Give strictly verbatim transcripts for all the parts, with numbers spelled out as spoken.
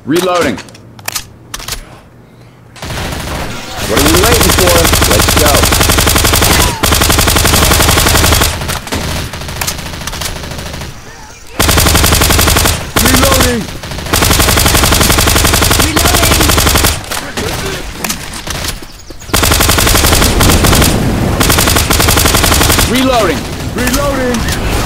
Reloading. What are we waiting for? Let's go. Reloading. Reloading. Reloading.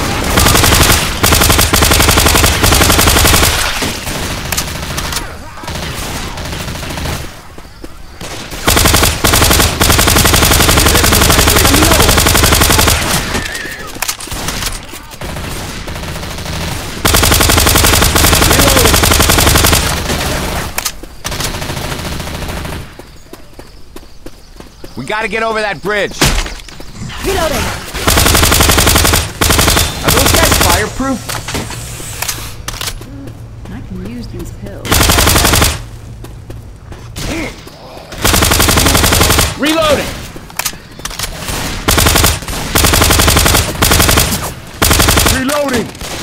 We gotta get over that bridge. Reloading. Are those guys fireproof? I can use these pills. Reloading. Reloading.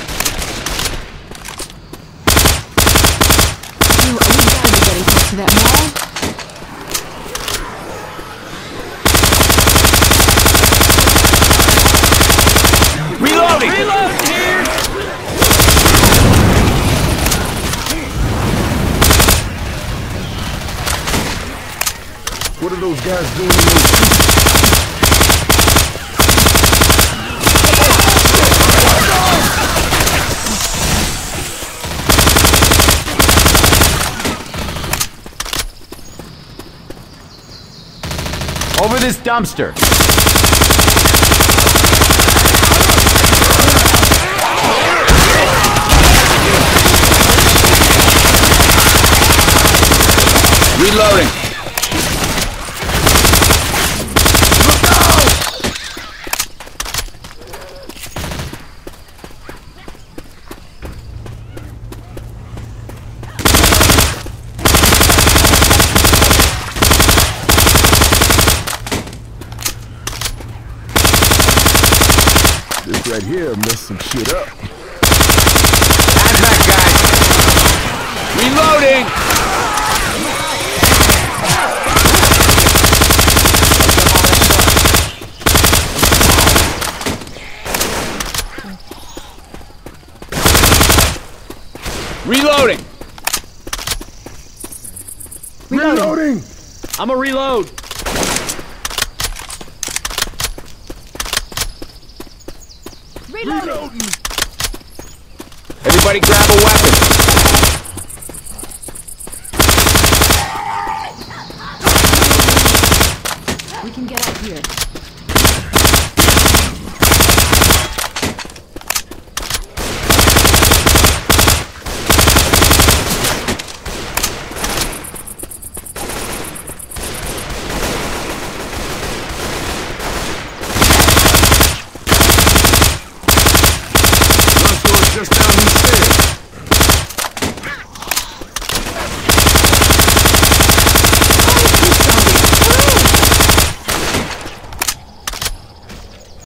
Dude, we gotta be getting close to that mall. Reloading! Reload here! What are those guys doing in those Over this dumpster. Reloading. Look out! This right here messed some shit up. Hazmat guys. Reloading. Reloading! Reloading! I'm a reload. Reloading! Everybody grab a weapon. We can get out here.